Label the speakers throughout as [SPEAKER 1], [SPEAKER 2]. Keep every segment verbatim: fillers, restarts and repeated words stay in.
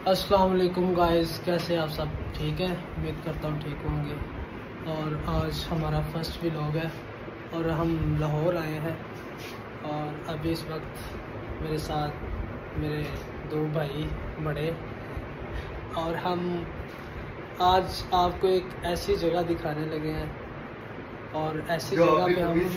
[SPEAKER 1] अस्सलाम वालेकुम गाइस, कैसे आप सब? ठीक है, उम्मीद करता हूँ ठीक होंगे। और आज हमारा फर्स्ट व्लॉग है और हम लाहौर आए हैं। और अभी इस वक्त मेरे साथ मेरे दो भाई बड़े, और हम आज आपको एक ऐसी जगह दिखाने लगे हैं और ऐसी जगह पे हम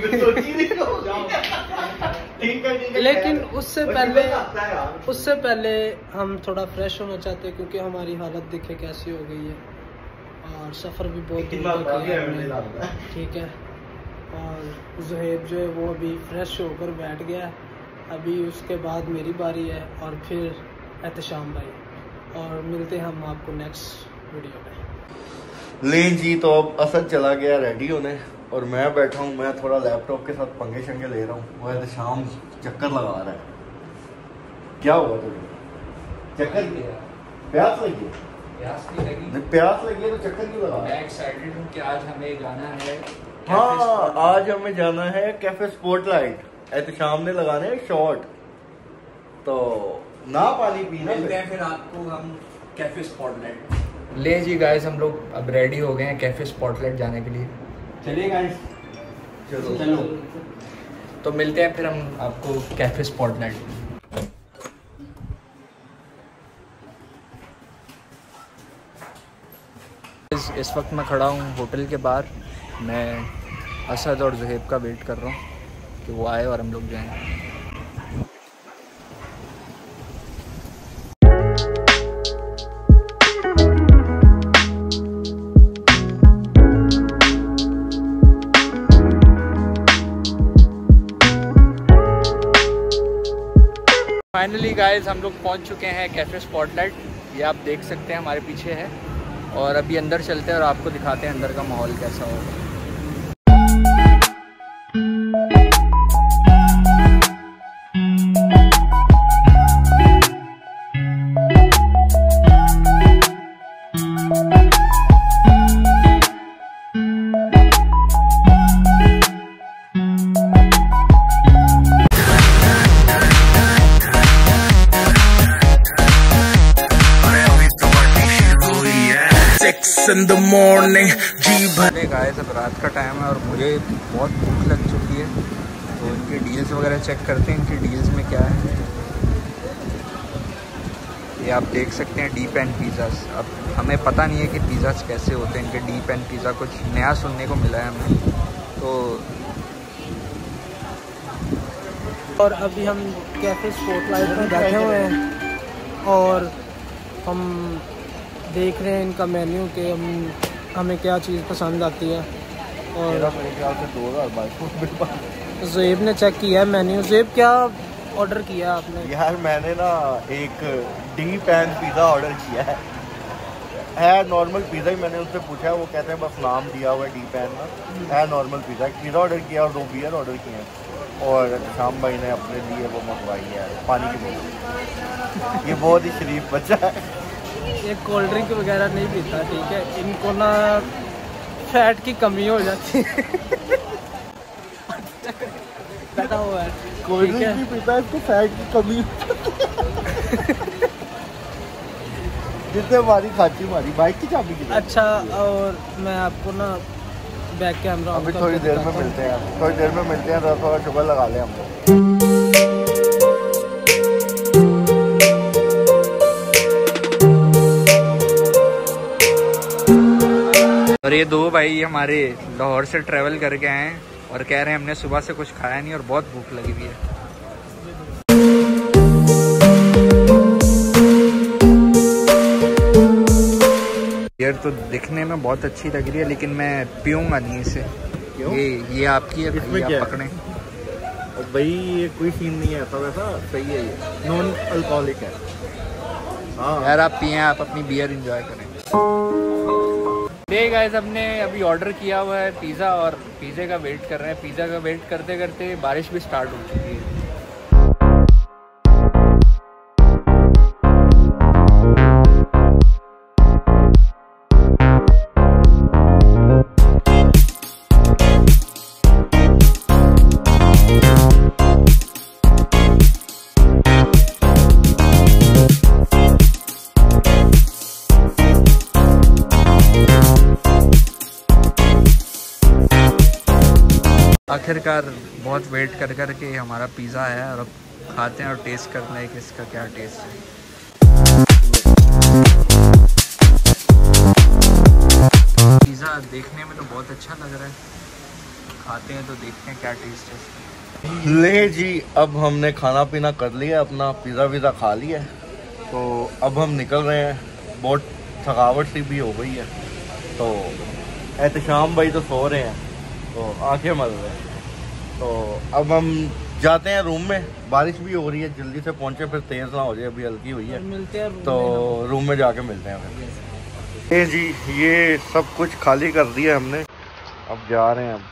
[SPEAKER 1] लेकिन उससे पहले उससे पहले हम थोड़ा फ्रेश होना चाहते हैं, क्योंकि हमारी हालत देखे कैसी हो गई है और सफ़र भी बहुत दूर तक किया हमने, ठीक है। और ज़ुहैब जो है वो अभी फ्रेश होकर बैठ गया, अभी उसके बाद मेरी बारी है और फिर एहतशाम भाई, और मिलते हैं हम आपको नेक्स्ट वीडियो में।
[SPEAKER 2] ले जी, तो अब असद चला गया रेडी होने और मैं बैठा हूँ। मैं थोड़ा लैपटॉप के साथ पंगे शंगे ले रहा हूँ। वो है तो शाम चक्कर लगा रहा है। क्या हुआ तुझे? चक्कर प्यास लगी?
[SPEAKER 3] प्यास नहीं लगी।
[SPEAKER 2] नहीं, प्यास लगी है तो चक्कर क्यों लगा?
[SPEAKER 3] मैं एक्साइटेड हूँ कि आज हमें जाना है।
[SPEAKER 2] हाँ, आज हमें जाना है कैफे स्पॉटलाइट। एहतशाम ने लगाने हैं शॉट, तो ना पानी पीना।
[SPEAKER 3] मिलते हैं फिर आपको हम कैफे स्पॉटलाइट। ले जी गाइस, हम लोग अब रेडी हो गए हैं कैफे स्पॉटलाइट जाने के लिए।
[SPEAKER 2] चलिए गाइस, चलो चलो।
[SPEAKER 3] तो मिलते हैं फिर हम आपको कैफे स्पॉटलाइट। इस, इस वक्त मैं खड़ा हूँ होटल के बाहर। मैं असद और ज़ुहैब का वेट कर रहा हूँ कि वो आए और हम लोग जाएं। फाइनली गाइस, हम लोग पहुंच चुके हैं कैफ़े स्पॉटलाइट। ये आप देख सकते हैं हमारे पीछे है, और अभी अंदर चलते हैं और आपको दिखाते हैं अंदर का माहौल कैसा होगा।
[SPEAKER 4] in the morning,
[SPEAKER 3] गाइस अब रात का टाइम है और मुझे बहुत भूख लग चुकी है, तो इनके डील्स वगैरह चेक करते हैं। इनके डील्स में क्या है ये आप देख सकते हैं। Deep and pizzas. अब हमें पता नहीं है कि पिज़्ज़ास कैसे होते हैं। इनके डीप एंड पिज़्ज़ा कुछ नया सुनने को मिला है हमें। तो
[SPEAKER 1] और अभी हम कैफे स्पॉटलाइट में बैठे हुए हैं और हम देख रहे हैं इनका मेन्यू के हम हमें क्या चीज़ पसंद आती है। और
[SPEAKER 2] मेरे ख्याल से दो हज़ार बाईस
[SPEAKER 1] ज़ुहैब ने चेक किया है मेन्यू। ज़ुहैब, क्या ऑर्डर किया आपने?
[SPEAKER 2] यार मैंने ना एक डी पैन पिज़्ज़ा ऑर्डर किया है। है नॉर्मल पिज़्ज़ा ही। मैंने उनसे पूछा, वो कहते हैं बस नाम दिया हुआ है डी पैन का। है नॉर्मल पिज़्ज़ा। पिज़्ज़ा ऑर्डर किया और दो बियर ऑर्डर किए हैं। और शाम भाई ने अपने लिए वो मंगवाई है पानी की बोतल। ये बहुत ही शरीफ बच्चा है।
[SPEAKER 1] ये कोल्ड ड्रिंक वगैरह नहीं पीता, ठीक है। इनको ना फैट की कमी हो जाती है। बैठा हुआ है,
[SPEAKER 2] कोल्ड ड्रिंक नहीं पीता, इसको फैट की कमी। जितने मारी खाची मारी। बाइक की चाबी की।
[SPEAKER 1] अच्छा, और मैं आपको ना बैक कैमरा
[SPEAKER 2] अभी थोड़ी देर में मिलते हैं। थोड़ी देर में मिलते हैं। तो थोड़ा शुगर लगा लें हम लोग।
[SPEAKER 3] और ये दो भाई हमारे लाहौर से ट्रैवल करके आए हैं और कह रहे हैं हमने सुबह से कुछ खाया नहीं और बहुत भूख लगी हुई है। यार तो दिखने में बहुत अच्छी लग रही है, लेकिन मैं पीऊँगा नहीं इसे। ये ये आपकी है भाई, आप पकड़ें।
[SPEAKER 2] और भाई ये कोई सीन नहीं है ऐसा वैसा, सही है। ये नॉन अल्कोहलिक है। हाँ
[SPEAKER 3] यार आप पिए, आप अपनी बियर एंजॉय करें। देख गाइस, हमने अभी ऑर्डर किया हुआ है पिज़्ज़ा और पिज़्ज़े का वेट कर रहे हैं। पिज़्ज़ा का वेट करते करते बारिश भी स्टार्ट हो चुकी है। आखिरकार बहुत वेट कर कर के हमारा पिज़्ज़ा है और अब खाते हैं और टेस्ट करते हैं कि इसका क्या टेस्ट है। पिज़्ज़ा देखने में तो बहुत अच्छा लग रहा है, खाते हैं तो देखते हैं क्या टेस्ट है इसका।
[SPEAKER 2] ले जी, अब हमने खाना पीना कर लिया, अपना पिज़्ज़ा वीज़ा खा लिया, तो अब हम निकल रहे हैं। बहुत थकावट सी भी हो गई है, तो एहतशाम भाई तो सो रहे हैं, तो आंखें मल रहे हैं। तो अब हम जाते हैं रूम में, बारिश भी हो रही है, जल्दी से पहुंचे फिर तेज़ ना हो जाए, अभी हल्की हुई है।
[SPEAKER 1] मिलते हैं
[SPEAKER 2] तो रूम में जाके मिलते हैं फिर। ये जी, ये सब कुछ खाली कर दिया हमने, अब जा रहे हैं हम।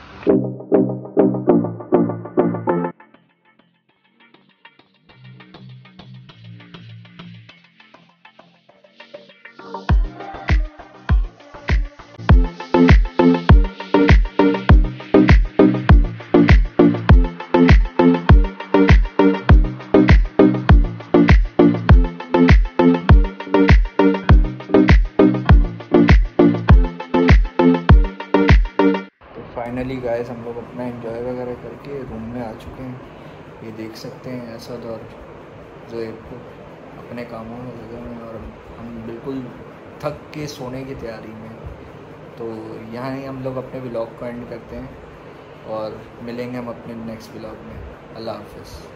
[SPEAKER 3] फाइनली गाइस हम लोग अपना एंजॉय वगैरह करके रूम में आ चुके हैं। ये देख सकते हैं असद और ज़ोएब को अपने कामों में लगे हुए हैं और हम बिल्कुल थक के सोने की तैयारी में। तो यहाँ ही हम लोग अपने व्लॉग को एंड करते हैं और मिलेंगे हम अपने नेक्स्ट व्लॉग में। अल्लाह हाफ़िज़।